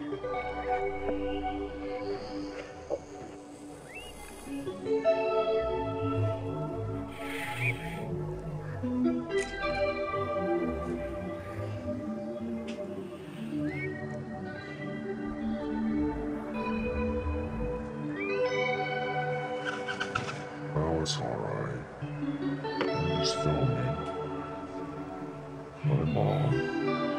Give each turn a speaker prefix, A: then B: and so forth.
A: Well, it's alright. I'm just filming. My mom.